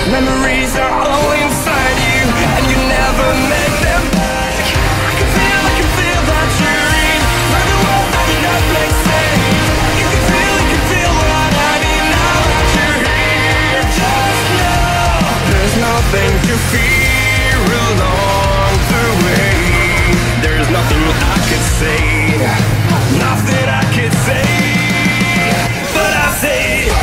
Memories are all inside you, and you never make them back. I can feel that you're in where the world that did not make sense. You can feel what I mean now that you're here. Just know there's nothing to fear along the way. There's nothing I could say, nothing I could say, but I say.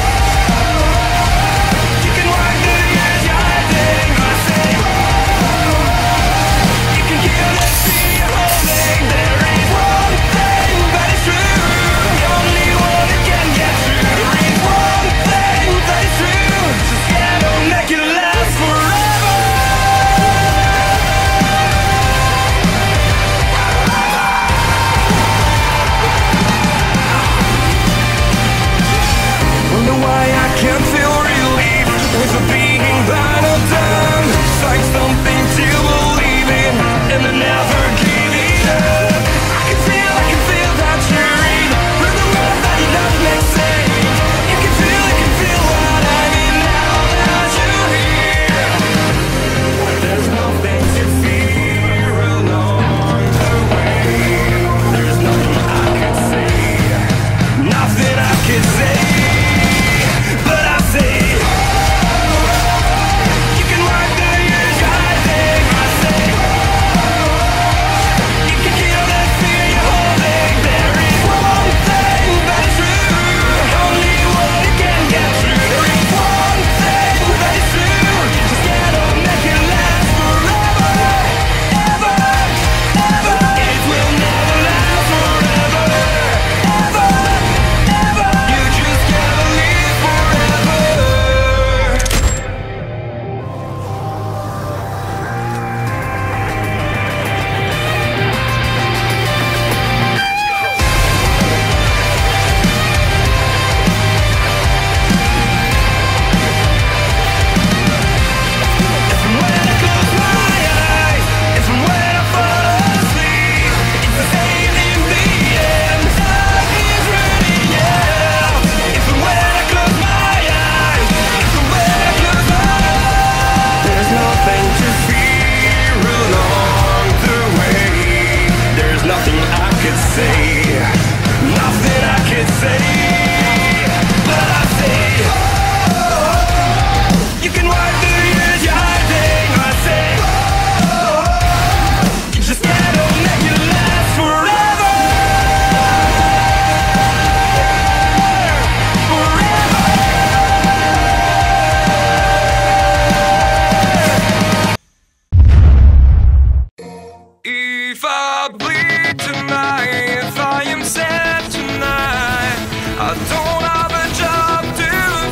If I bleed tonight, if I am sad tonight, I don't have a job to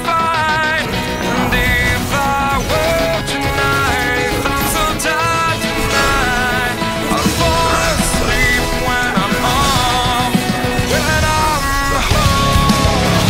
find. And if I work tonight, if I'm so tired tonight, I'll fall asleep when I'm home, when I'm home.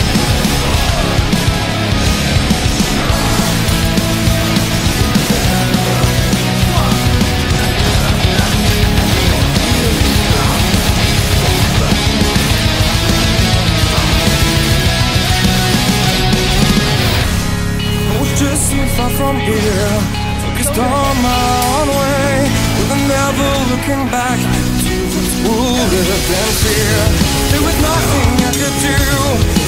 Far from here, focused on my own way, with never looking back to what's wounded and fear. There was nothing I could do.